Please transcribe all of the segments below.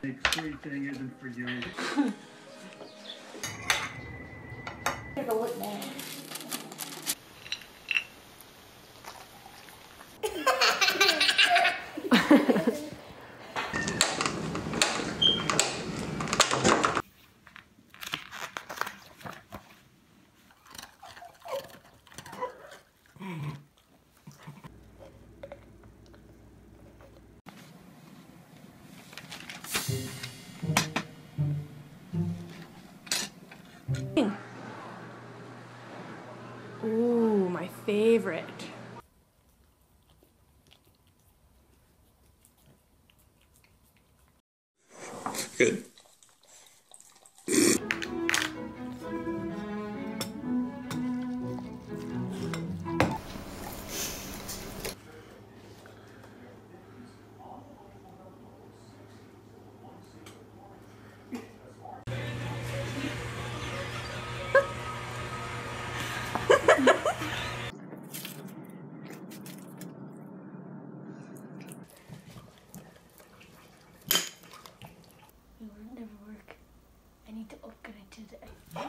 The sweet thing isn't for you. Take a look now. Ooh, my favorite. Good. It will never work. I need to upgrade to the...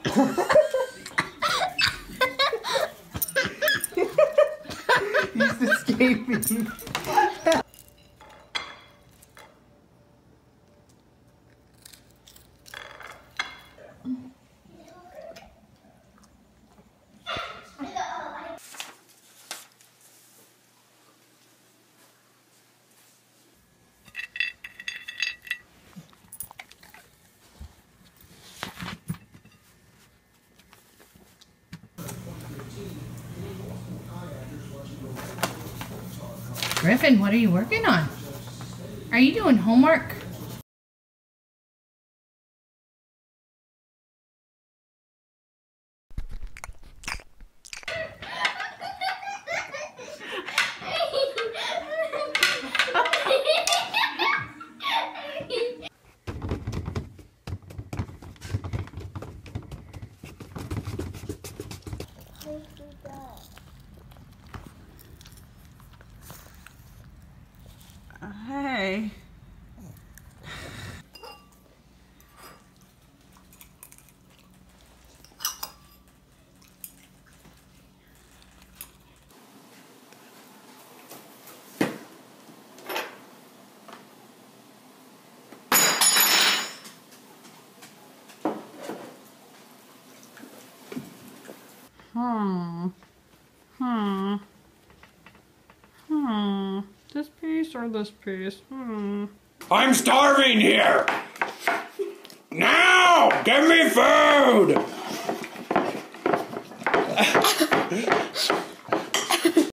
He's escaping. Griffin, what are you working on? Are you doing homework? Hey. This piece or this piece? I'm starving here! Now! Give me food!